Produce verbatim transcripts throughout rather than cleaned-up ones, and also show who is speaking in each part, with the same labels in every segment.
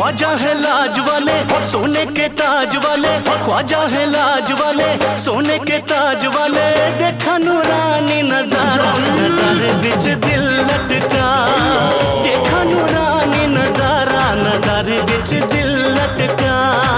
Speaker 1: ख्वाजा है लाज वाले सोने के ताज वाले, ख्वाजा है लाज वाले सोने के ताज वाले। देखा नूरानी नजारा नजारे बिच दिल लटका, देखा नूरानी नजारा नजारे बिच दिल लटका।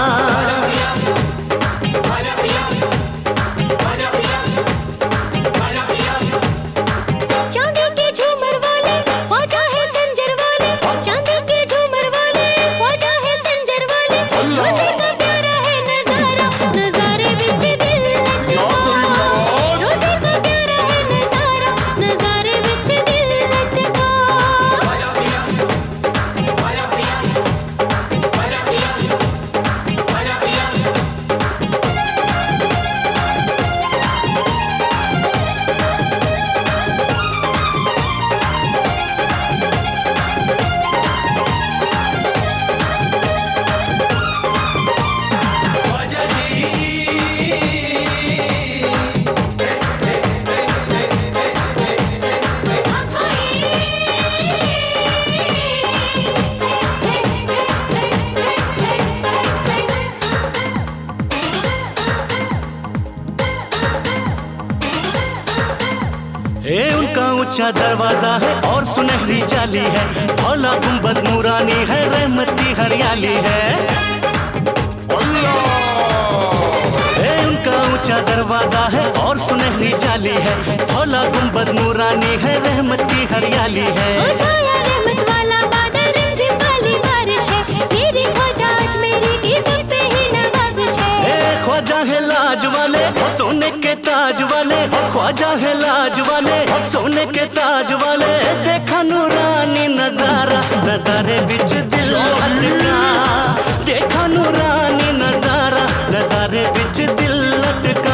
Speaker 1: ए उनका ऊंचा दरवाजा है और सुनहरी जाली है, भोला गुंबद नूरानी है, रहमत की हरियाली है। ए उनका ऊंचा दरवाजा है और सुनहरी जाली है, भोला गुंबद नूरानी है, रहमत की हरियाली है।
Speaker 2: रहमत वाला बादल रिमझिम वाली बारिश है, मेरी ख्वाजा आज मेरी की सबसे ही नवाजिश है।
Speaker 1: ए ख्वाजा है लाज वाले सोने के ताज वाले, ख्वाजा है लाज वाले सोने के ताज वाले। देखा नूरानी नजारा नजारे बिच दिल लटका, देखा नूरानी नजारा नजारे बिच दिल लटका।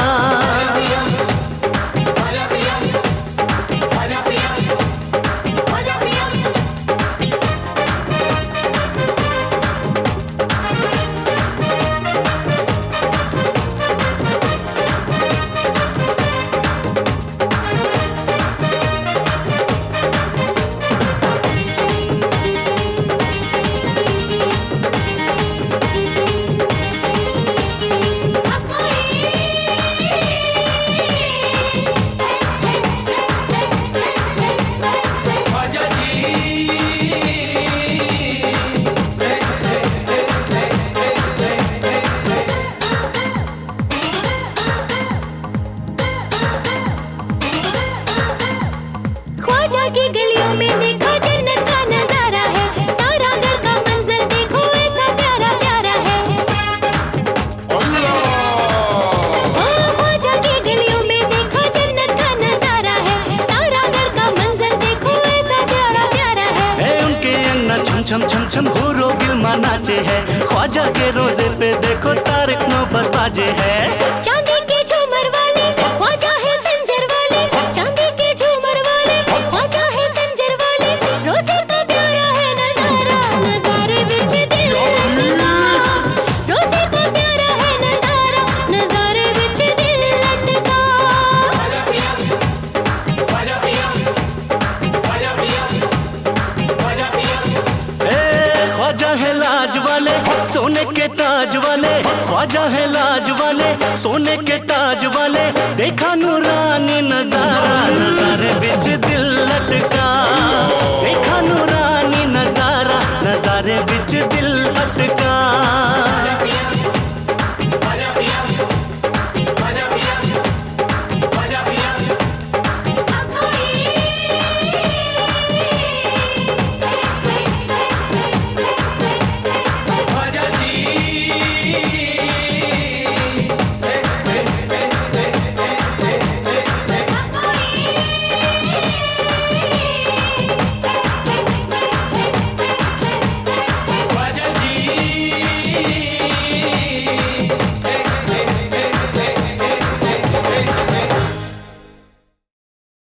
Speaker 2: की गलियों में देखो जन्नत का नजारा है, तारागढ़ का मंजर देखो ऐसा प्यारा प्यारा है। ख्वाजा की गलियों में देखो जन्नत का नजारा है, तारागढ़ का मंजर देखो ऐसा प्यारा प्यारा है।
Speaker 1: ए उनके अंगना छम छम छम छम घूरो गिलमा नाचे है, ख्वाजा के रोजे पे देखो तारिक नौबत बाजे है।
Speaker 2: चांदी के झूमर वाले ख्वाजा है संजर वाले, चांदी के झूमर वाले ख्वाजा है संजर वाले। रोजे का प्यारा है नजारा नजारे बिच दिल लटका, रोजे का प्यारा है नजारा नजारे बिच दिल लटका।
Speaker 1: ए ख्वाजा है लाज वाले सोने के ताज वाले, ख्वाजा है लाज वाले सोने के ताज वाले। देखा नूरानी नजारा नजारा